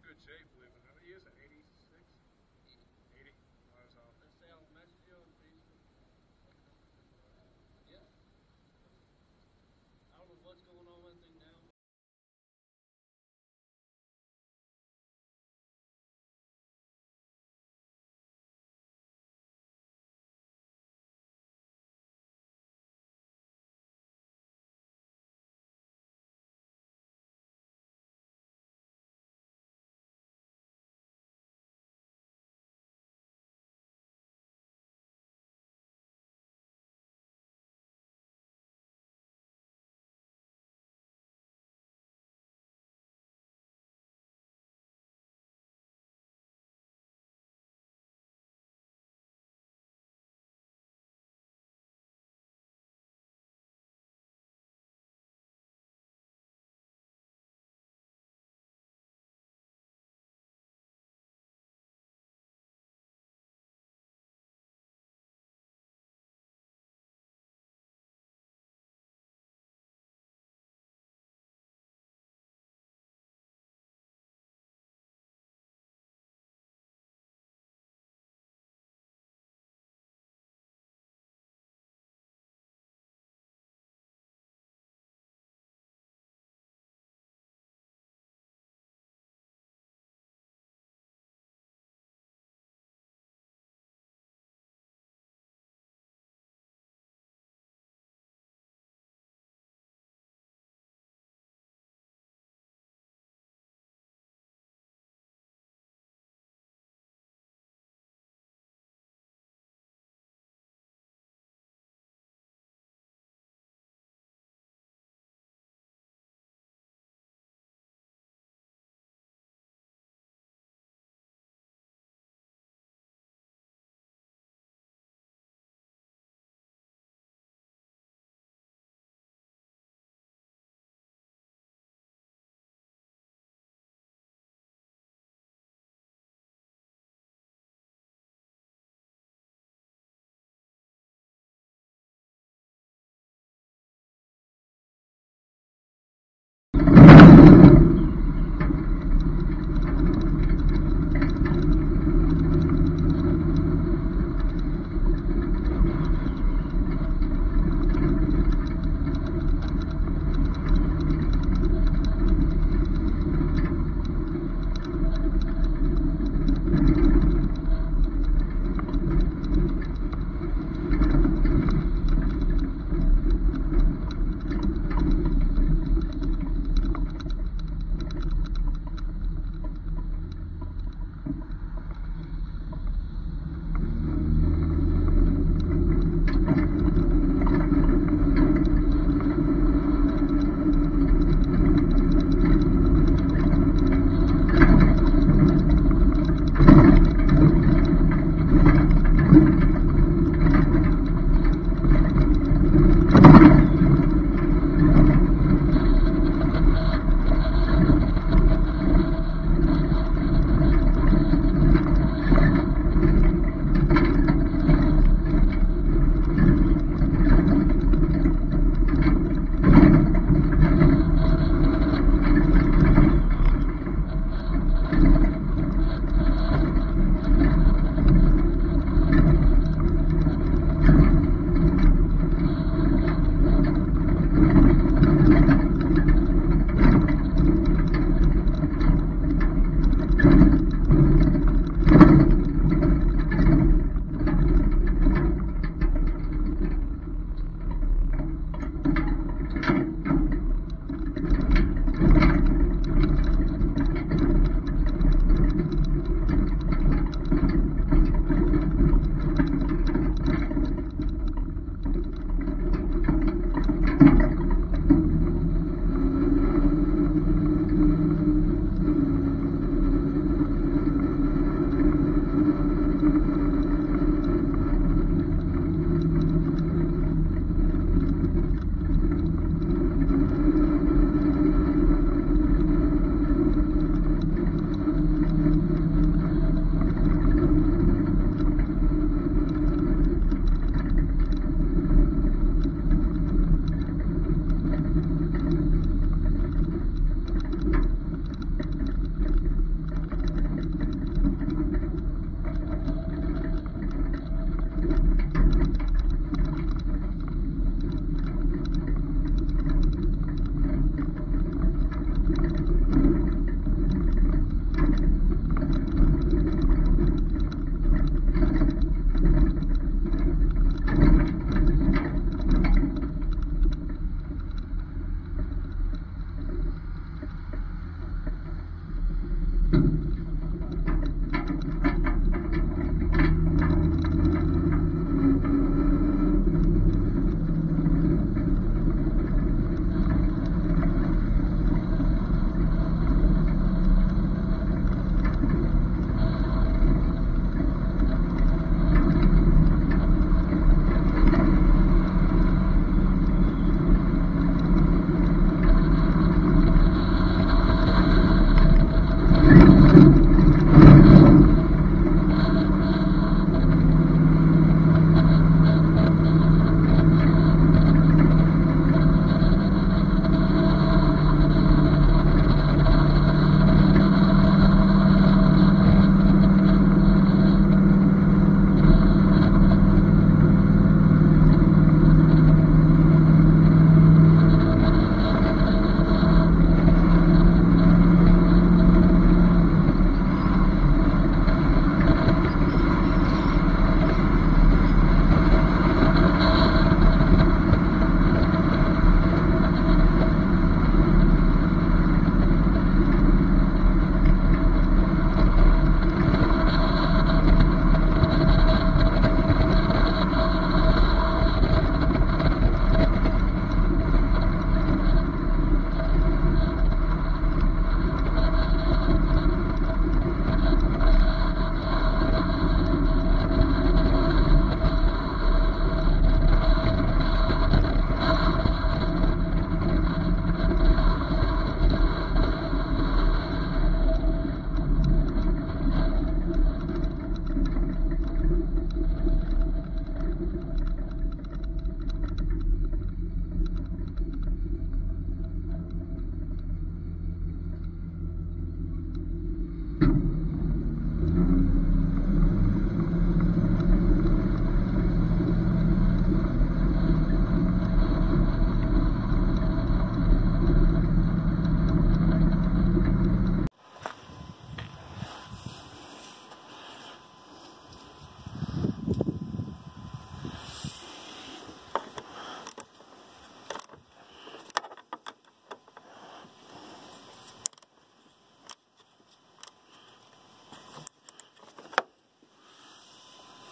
good shape, believe it or not. He is at 86? 80. Oh, that's all. Let's say I'll message you on Facebook. Yeah. I don't know what's going on with him now.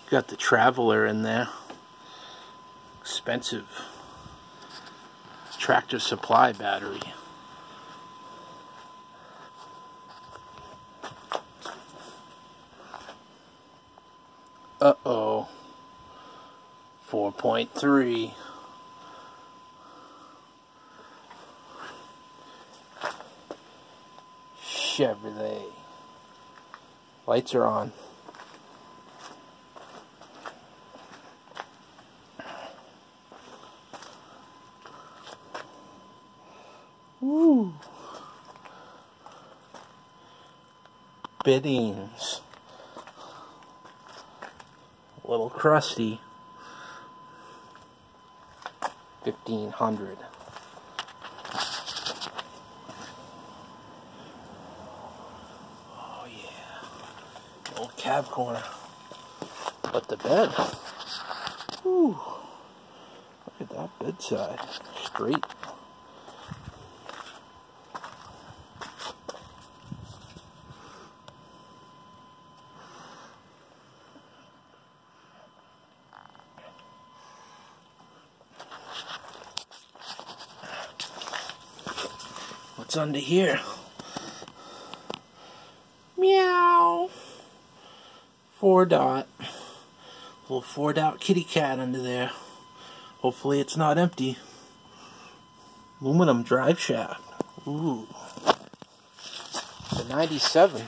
Got the Traveler in there. Expensive Tractor Supply battery. Uh-oh. 4.3. Chevrolet. Lights are on. Woo. Biddings. A little crusty. 1,500. Oh yeah. Old cab corner. But the bed. Woo. Look at that bedside. Straight. What's under here? Meow. 4-dot. Little 4-dot kitty cat under there. Hopefully it's not empty. Aluminum drive shaft. Ooh. The 97.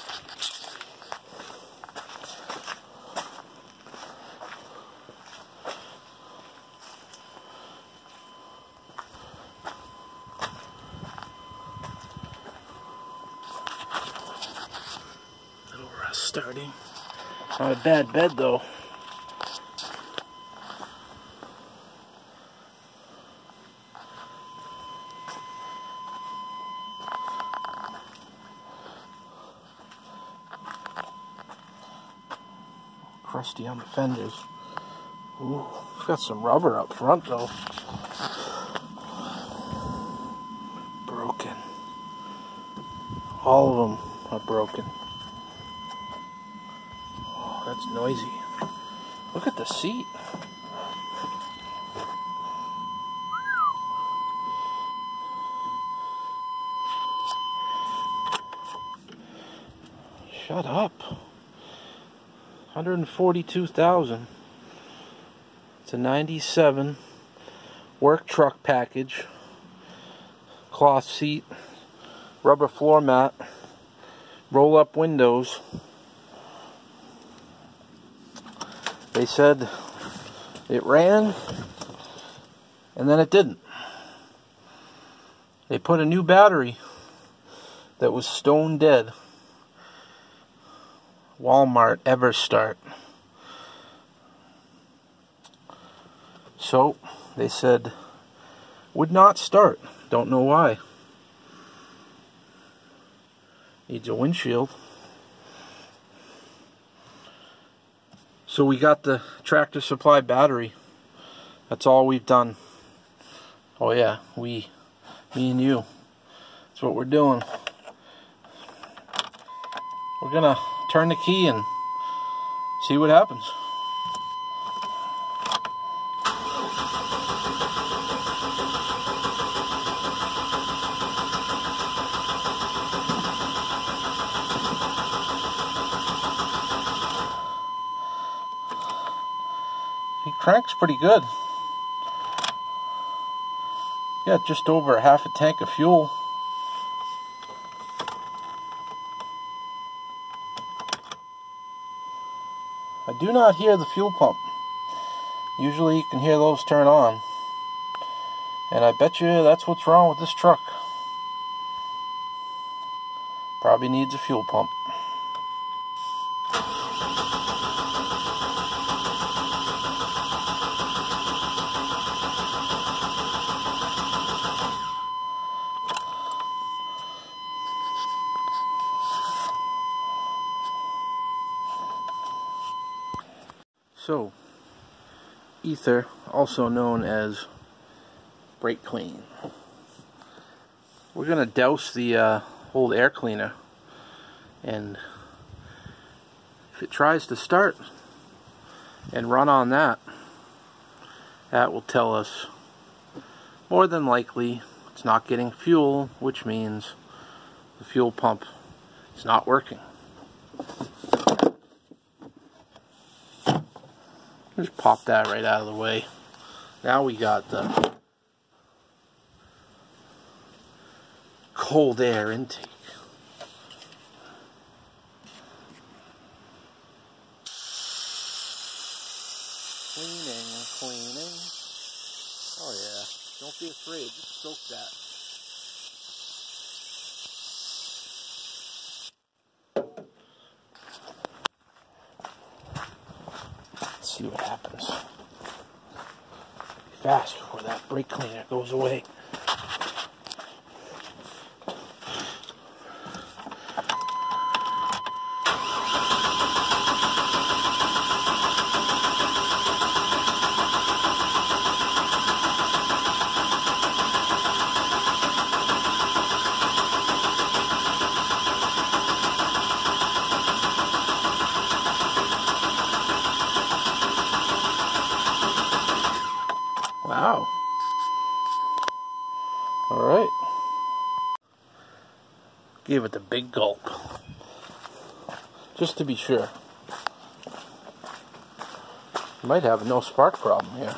Starting. Not a bad bed though. Crusty on the fenders. Ooh, it's got some rubber up front though. Broken. All of them are broken. That's noisy. Look at the seat. Shut up. 142,000. It's a 97 work truck package. Cloth seat, rubber floor mat, roll up windows. They said it ran, and then it didn't. They put a new battery that was stone dead. Walmart EverStart. So, they said, would not start. Don't know why. Needs a windshield. So we got the Tractor Supply battery. That's all we've done. Oh yeah, me and you. That's what we're doing. We're gonna turn the key and see what happens. He cranks pretty good. Yeah, just over half a tank of fuel. I do not hear the fuel pump. Usually you can hear those turn on. And I bet you that's what's wrong with this truck. Probably needs a fuel pump. So, ether, also known as brake clean. We're going to douse the old air cleaner, and if it tries to start, and run on that. That will tell us more than likely it's not getting fuel, which means the fuel pump is not working. Just pop that right out of the way. Now we got the cold air intake. Cleaning. Oh yeah, don't be afraid, just soak that. Let's see what happens. Be fast before that brake cleaner goes away. Wow. Alright. Gave it the big gulp. Just to be sure. Might have a no spark problem here.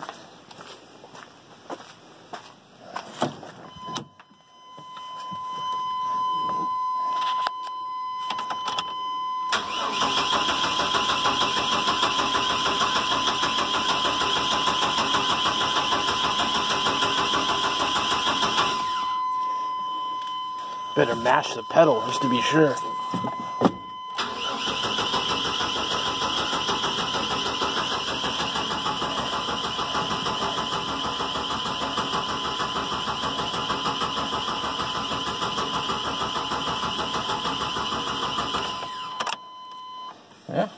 Better mash the pedal just to be sure. Yeah.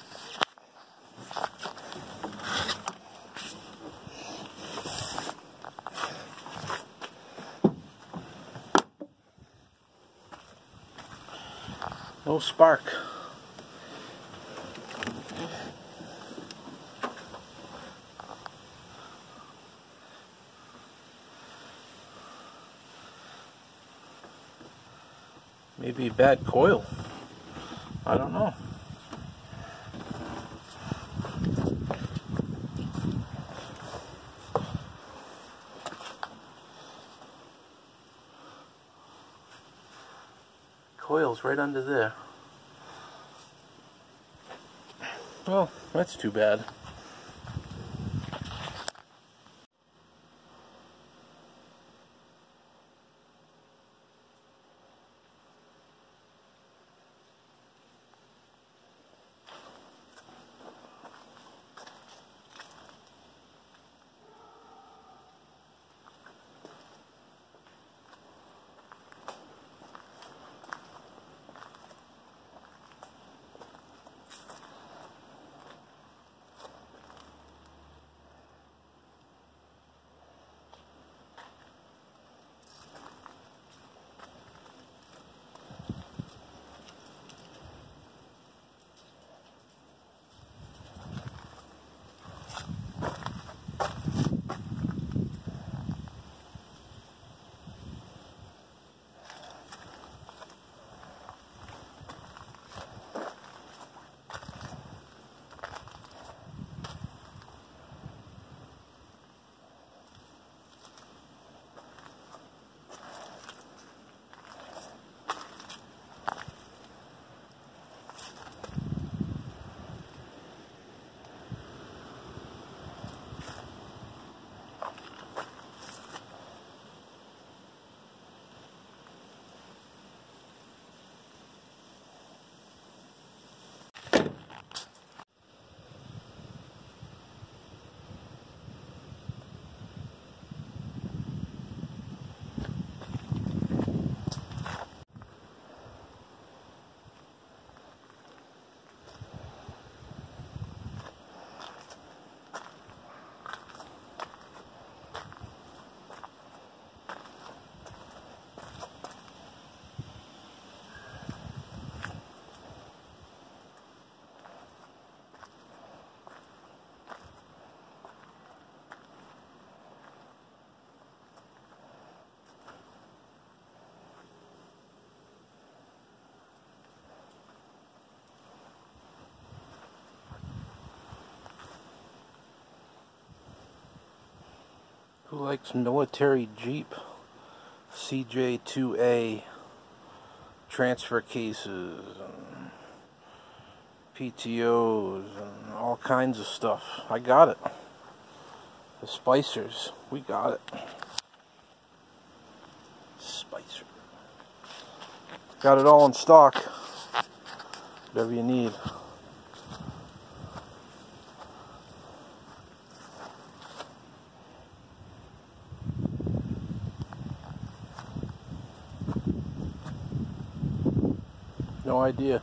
No spark. Maybe a bad coil. I don't know. Coil's right under there. Well, that's too bad. Who likes military Jeep CJ2A transfer cases and PTOs and all kinds of stuff? I got it. The Spicers, we got it. Spicer. Got it all in stock. Whatever you need. No idea.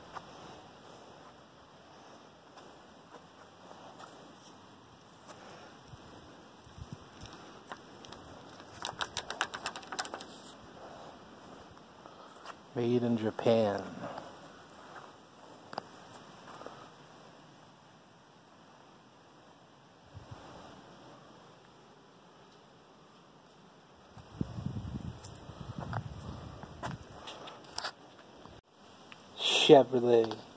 Made in Japan. Chevrolet.